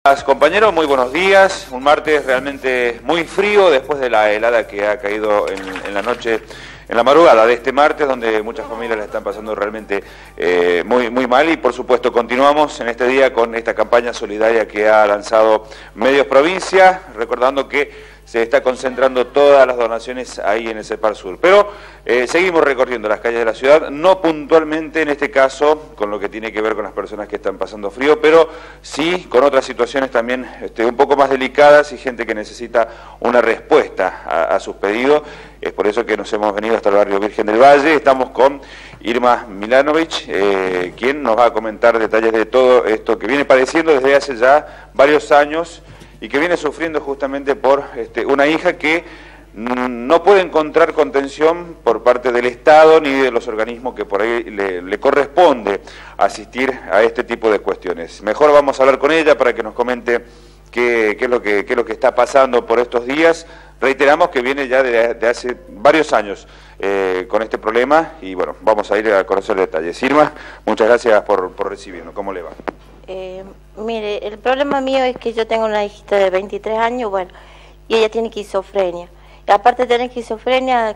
Compañeros, muy buenos días. Un martes realmente muy frío después de la helada que ha caído en la noche, en la madrugada de este martes, donde muchas familias la están pasando realmente muy mal. Y por supuesto continuamos en este día con esta campaña solidaria que ha lanzado Medios Provincia, recordando que se está concentrando todas las donaciones ahí en el CEPAR Sur. Pero seguimos recorriendo las calles de la ciudad, no puntualmente en este caso con lo que tiene que ver con las personas que están pasando frío, pero sí con otras situaciones también un poco más delicadas y gente que necesita una respuesta a sus pedidos. Es por eso que nos hemos venido hasta el barrio Virgen del Valle. Estamos con Irma Milanovich, quien nos va a comentar detalles de todo esto que viene padeciendo desde hace ya varios años y que viene sufriendo justamente por una hija que no puede encontrar contención por parte del Estado ni de los organismos que por ahí le corresponde asistir a este tipo de cuestiones. Mejor vamos a hablar con ella para que nos comente qué es lo que está pasando por estos días. Reiteramos que viene ya de hace varios años con este problema y bueno, vamos a ir a conocer detalles. Irma, muchas gracias por recibirnos. ¿Cómo le va? Mire, el problema mío es que yo tengo una hijita de 23 años, bueno, y ella tiene esquizofrenia. Y aparte de tener esquizofrenia,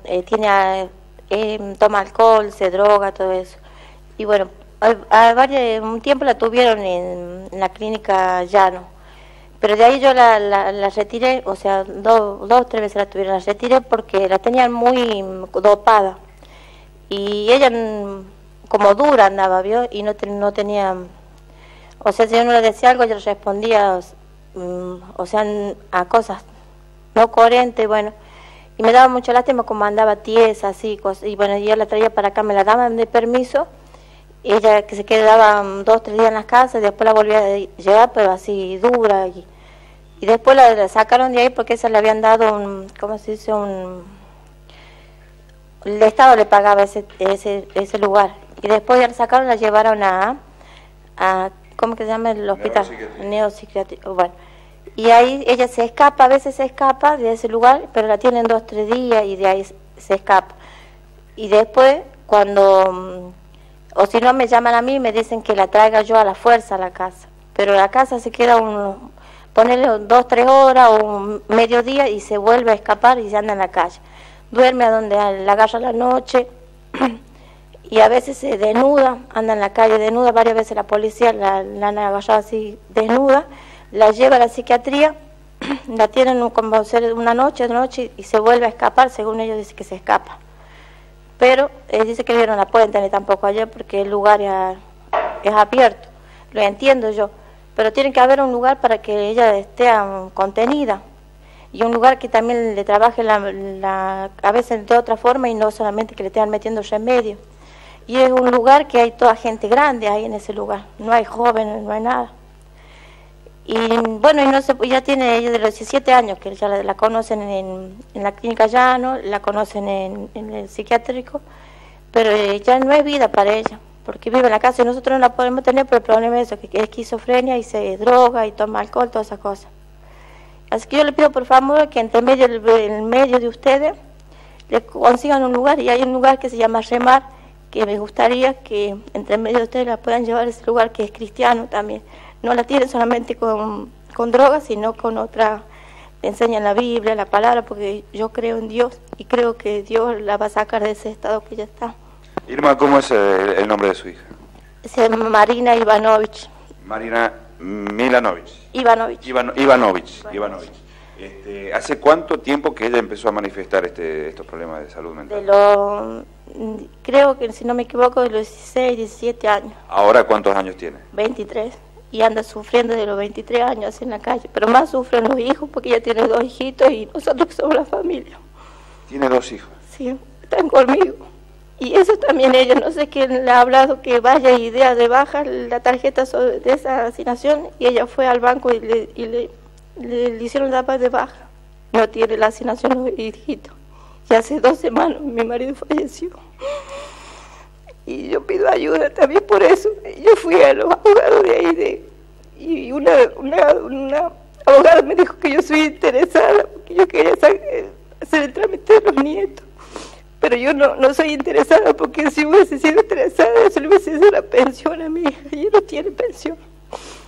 toma alcohol, se droga, todo eso. Y bueno, un tiempo la tuvieron en la clínica Llano. Pero de ahí yo la retiré, o sea, dos o tres veces la retiré porque la tenían muy dopada. Y ella como dura andaba, ¿vio? Y no tenía... O sea, si yo no le decía algo, yo le respondía, o sea, a cosas no coherentes, bueno. Y me daba mucha lástima como andaba tiesa, así, y bueno, yo la traía para acá, me la daban de permiso. Y ella que se quedaba 2 o 3 días en las casas, y después la volvía a llevar, pero así dura. Y después la sacaron de ahí porque esa le habían dado ¿cómo se dice? El Estado le pagaba ese lugar. Y después ya la sacaron, la llevaron a ¿cómo que se llama el hospital? Neopsiquiátrico. Bueno, y ahí ella se escapa, a veces se escapa de ese lugar, pero la tienen 2 o 3 días y de ahí se escapa. Y después, o si no me llaman a mí, me dicen que la traiga yo a la fuerza a la casa. Pero la casa se queda ponerle 2 o 3 horas o un mediodía y se vuelve a escapar y se anda en la calle. Duerme a donde la agarra la noche. Y a veces se desnuda, anda en la calle desnuda, varias veces la policía la han agarrado así desnuda, la lleva a la psiquiatría, la tienen como una noche y se vuelve a escapar, según ellos dicen que se escapa. Pero dice que ellos no la pueden tener tampoco allá porque el lugar es abierto, lo entiendo yo, pero tiene que haber un lugar para que ella esté contenida y un lugar que también le trabaje a veces de otra forma y no solamente que le estén metiendo remedio. Y es un lugar que hay toda gente grande ahí en ese lugar, no hay jóvenes, no hay nada. Y bueno, ya tiene ella de los 17 años, que ya la conocen en la clínica Llano, la conocen en el psiquiátrico, pero ya no es vida para ella, porque vive en la casa y nosotros no la podemos tener, pero el problema es eso, que es esquizofrenia y se droga y toma alcohol, todas esas cosas. Así que yo le pido por favor que en medio de ustedes le consigan un lugar, y hay un lugar que se llama Remar, que me gustaría que entre medio de ustedes la puedan llevar a ese lugar que es cristiano también. No la tienen solamente con drogas, sino con otra, le enseñan la Biblia, la palabra, porque yo creo en Dios y creo que Dios la va a sacar de ese estado que ella está. Irma, ¿cómo es el nombre de su hija? Es Marina Ivanovich. Marina Milanovich. Ivanovich. Ivanovich. ¿Hace cuánto tiempo que ella empezó a manifestar estos problemas de salud mental? Creo que, si no me equivoco, de los 16, 17 años. ¿Ahora cuántos años tiene? 23. Y anda sufriendo de los 23 años en la calle. Pero más sufren los hijos porque ella tiene 2 hijitos y nosotros que somos la familia. ¿Tiene 2 hijos? Sí, están conmigo. Y eso también ella, no sé quién le ha hablado que vaya idea de baja la tarjeta de esa asignación y ella fue al banco y le hicieron la de baja. No tiene la asignación los hijitos. Y hace 2 semanas mi marido falleció. Y yo pido ayuda también por eso. Yo fui a los abogados de ahí y una abogada me dijo que yo soy interesada, porque yo quería hacer el trámite de los nietos. Pero yo no soy interesada, porque si hubiese sido interesada, se le hubiese dado la pensión a mi hija, y ella no tiene pensión.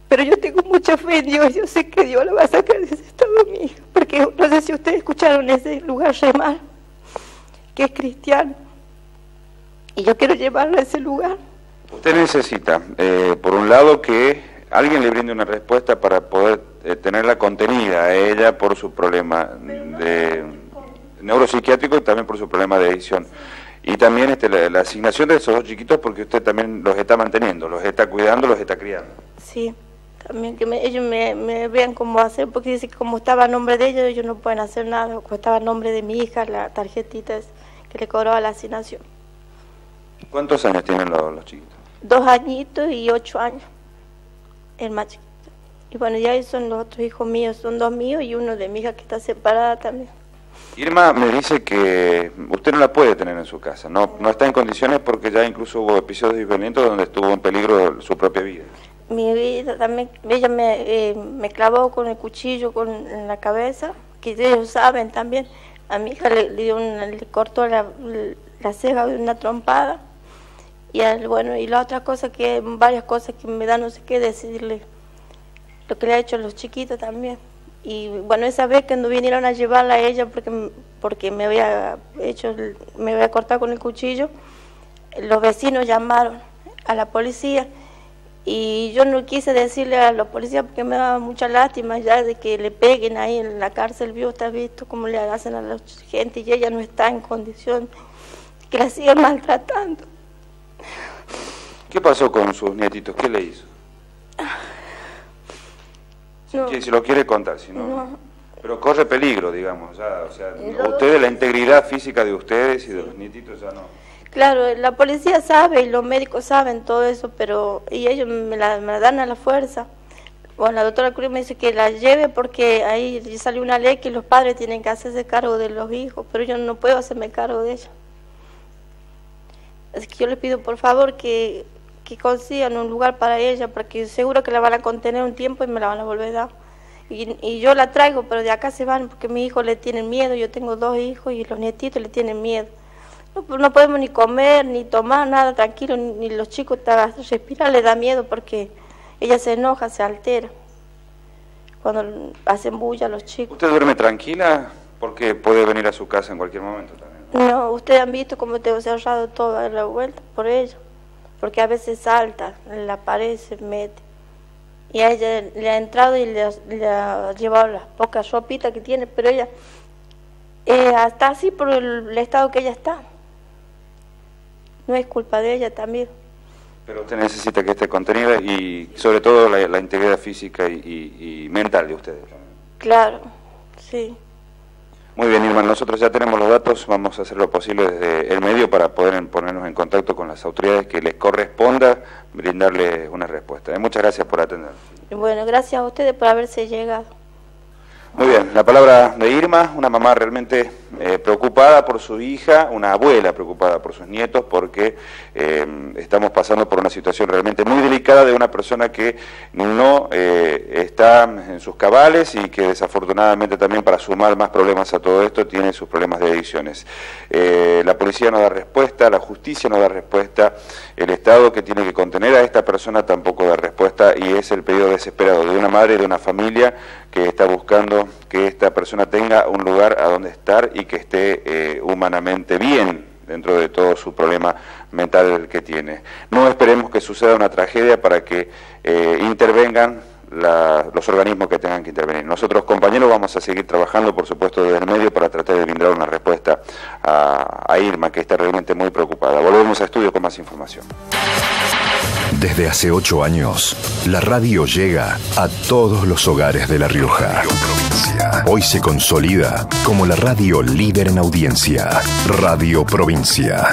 Pero yo tengo mucha fe en Dios, yo sé que Dios lo va a sacar de ese estado mi hija, porque no sé si ustedes escucharon ese lugar Remar, que es cristiano, y yo quiero llevarlo a ese lugar. Usted necesita, por un lado, que alguien le brinde una respuesta para poder tenerla contenida a ella por su problema de neuropsiquiátrico y también por su problema de adicción. Y también la asignación de esos dos chiquitos, porque usted también los está manteniendo, los está cuidando, los está criando. Sí, también que ellos me vean cómo hacer, porque dice que como estaba a nombre de ellos no pueden hacer nada, como estaba a nombre de mi hija, la tarjetita que le cobraba la asignación. ¿Cuántos años tienen los chiquitos? 2 añitos y 8 años, el más chiquito. Y bueno, ya ahí son los otros hijos míos, son 2 míos y uno de mi hija que está separada también. Irma me dice que usted no la puede tener en su casa, no está en condiciones porque ya incluso hubo episodios violentos donde estuvo en peligro su propia vida. Mi vida también, ella me clavó con el cuchillo en la cabeza, que ellos saben también. A mi hija le cortó la ceja de una trompada. Y bueno, y la otra cosa varias cosas que me da no sé qué decirle, lo que le ha hecho a los chiquitos también. Y bueno, esa vez que no vinieron a llevarla a ella porque me había cortado con el cuchillo, los vecinos llamaron a la policía y yo no quise decirle a los policías porque me daba mucha lástima ya de que le peguen ahí en la cárcel, está visto cómo le hacen a la gente y ella no está en condición, que la sigan maltratando. ¿Qué pasó con sus nietitos? ¿Qué le hizo? No, si lo quiere contar, si no, no. Pero corre peligro, digamos, ya, o sea, ustedes, la integridad física de ustedes y de los nietitos ya no. Claro, la policía sabe y los médicos saben todo eso, pero y ellos me la dan a la fuerza. Bueno, la doctora Cruz me dice que la lleve porque ahí salió una ley que los padres tienen que hacerse cargo de los hijos, pero yo no puedo hacerme cargo de ella. Así que yo les pido por favor que consigan un lugar para ella, porque seguro que la van a contener un tiempo y me la van a volver a dar. Y yo la traigo, pero de acá se van porque mis hijos le tienen miedo, yo tengo 2 hijos y los nietitos le tienen miedo. No podemos ni comer, ni tomar nada tranquilo, ni los chicos respirar les da miedo porque ella se enoja, se altera cuando hacen bulla los chicos. ¿Usted duerme tranquila? Porque puede venir a su casa en cualquier momento también. No, ustedes han visto cómo tengo cerrado todo a la vuelta por ella, porque a veces salta en la pared, se mete. Y a ella le ha entrado y le ha llevado las pocas ropitas que tiene, pero ella está así por el estado que ella está. No es culpa de ella también. Pero usted necesita que esté contenida y sobre todo la integridad física y mental de ustedes. Claro, sí. Muy bien, Irma, nosotros ya tenemos los datos, vamos a hacer lo posible desde el medio para poder ponernos en contacto con las autoridades que les corresponda brindarles una respuesta. Muchas gracias por atender. Bueno, gracias a ustedes por haberse llegado. Muy bien, la palabra de Irma, una mamá realmente preocupada por su hija, una abuela preocupada por sus nietos, porque estamos pasando por una situación realmente muy delicada de una persona que no está en sus cabales y que desafortunadamente también, para sumar más problemas a todo esto, tiene sus problemas de adicciones. La policía no da respuesta, la justicia no da respuesta, el Estado, que tiene que contener a esta persona, tampoco da respuesta, y es el pedido desesperado de una madre, de una familia que está buscando que esta persona tenga un lugar a donde estar y que esté humanamente bien dentro de todo su problema mental que tiene. No esperemos que suceda una tragedia para que intervengan los organismos que tengan que intervenir. Nosotros, compañeros, vamos a seguir trabajando, por supuesto, desde el medio para tratar de brindar una respuesta a Irma, que está realmente muy preocupada. Volvemos a estudio con más información. Desde hace 8 años, la radio llega a todos los hogares de La Rioja. Hoy se consolida como la radio líder en audiencia. Radio Provincia.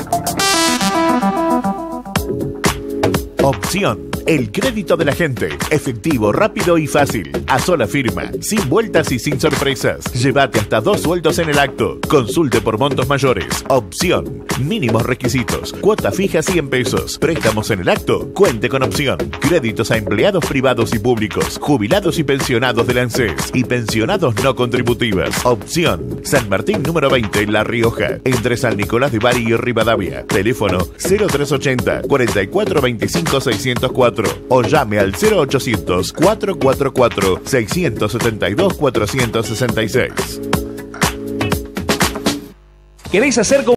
Opción, el crédito de la gente. Efectivo, rápido y fácil. A sola firma, sin vueltas y sin sorpresas. Llévate hasta 2 sueldos en el acto. Consulte por montos mayores. Opción, mínimos requisitos. Cuota fija 100 pesos. Préstamos en el acto. Cuente con Opción. Créditos a empleados privados y públicos. Jubilados y pensionados del ANSES. Y pensionados no contributivas. Opción, San Martín número 20, La Rioja. Entre San Nicolás de Bari y Rivadavia. Teléfono 0380 4425 604. 444 o llame al 0800 444 672 466. ¿Queréis hacer